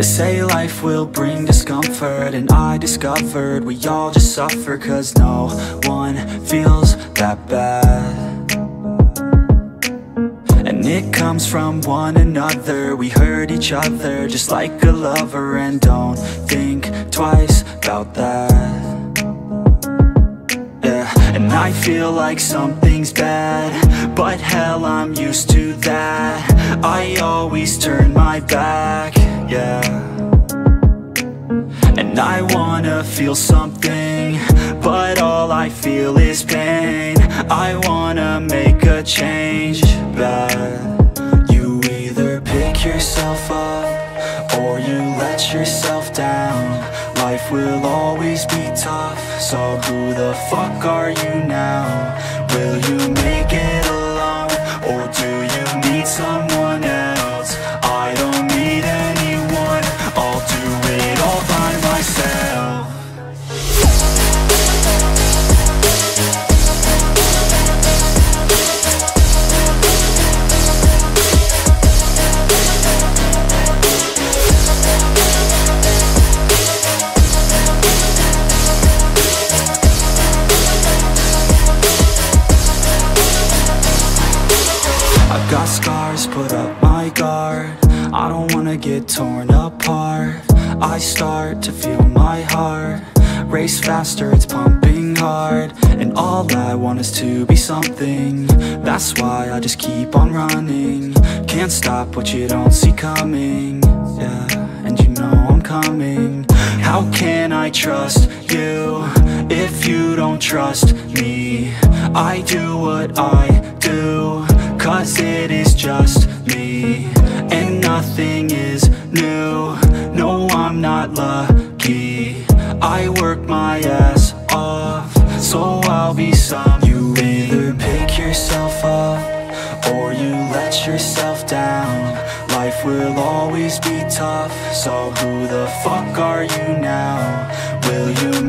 They say life will bring discomfort, and I discovered we all just suffer, 'cause no one feels that bad. And it comes from one another. We hurt each other just like a lover, and don't think twice about that. Yeah, and I feel like something's bad, but hell, I'm used to that. I always turn my back, yeah. And I wanna feel something, but all I feel is pain. I wanna make a change, but you either pick yourself up or you let yourself down. Life will always be tough, so who the fuck are you now? Will you make it alone, or do you need someone else? I don't need anyone, I'll do it all by myself. Got scars, put up my guard. I don't wanna get torn apart. I start to feel my heart race faster, it's pumping hard. And all I want is to be something. That's why I just keep on running. Can't stop what you don't see coming. Yeah, and you know I'm coming. How can I trust you if you don't trust me? I do what I do, 'cause it is just me, and nothing is new. No, I'm not lucky. I work my ass off, so I'll be some. You either pick yourself up or you let yourself down. Life will always be tough, so who the fuck are you now? Will you